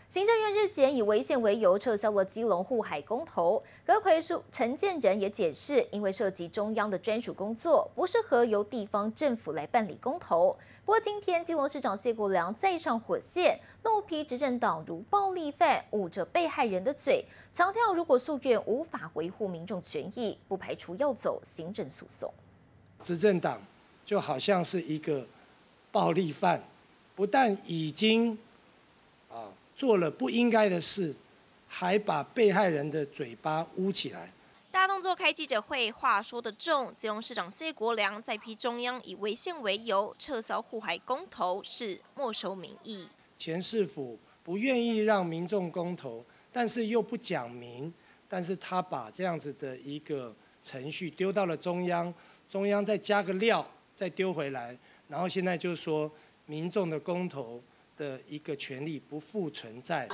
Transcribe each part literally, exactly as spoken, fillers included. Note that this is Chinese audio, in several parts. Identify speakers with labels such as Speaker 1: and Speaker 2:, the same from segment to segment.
Speaker 1: 行政院日前以违宪为由撤销了基隆护海公投，阁揆署陈建仁也解释，因为涉及中央的专属工作，不适合由地方政府来办理公投。不过今天基隆市长谢国良再上火线，怒批执政党如暴力犯，捂着被害人的嘴，强调如果诉愿无法维护民众权益，不排除要走行政诉讼。
Speaker 2: 执政党就好像是一个暴力犯，不但已经啊。做了不应该的事，还把被害人的嘴巴捂起来。
Speaker 3: 大动作开记者会，话说得重。基隆市长谢国良再批中央以违宪为由撤销护海公投是没收民意。
Speaker 2: 前市府不愿意让民众公投，但是又不讲明，但是他把这样子的一个程序丢到了中央，中央再加个料，再丢回来，然后现在就说民众的公投的一个权利不复存在。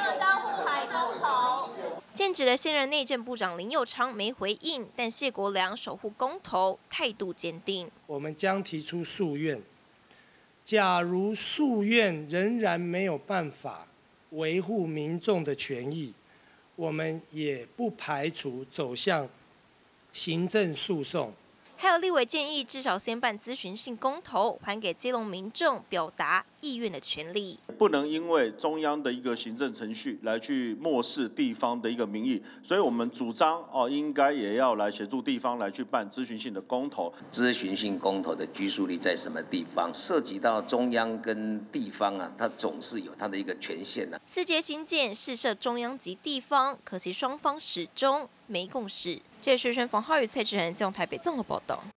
Speaker 3: 剑指的现任内政部长林右昌没回应，但谢国良守护公投态度坚定。
Speaker 2: 我们将提出诉愿，假如诉愿仍然没有办法维护民众的权益，我们也不排除走向行政诉讼。
Speaker 3: 还有立委建议，至少先办咨询性公投，还给基隆民众表达意愿的权利。
Speaker 4: 不能因为中央的一个行政程序来去漠视地方的一个民意，所以我们主张哦，应该也要来协助地方来去办咨询性的公投。
Speaker 5: 咨询性公投的拘束力在什么地方？涉及到中央跟地方啊，它总是有它的一个权限啊。
Speaker 3: 四阶新建试设中央及地方，可惜双方始终没共识。这是宣冯浩宇、蔡志恒，基隆台北综合报道。